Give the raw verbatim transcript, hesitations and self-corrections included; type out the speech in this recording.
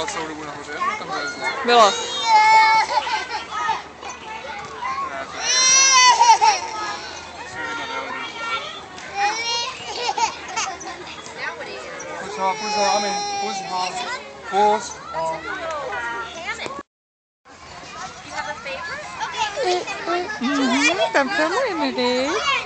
byla celou dobu nahoře, nebo tam vylezla? Byla. Push hard, push hard, I mean, push hard, pause, hard. Mm-hmm, tam sama ini deh.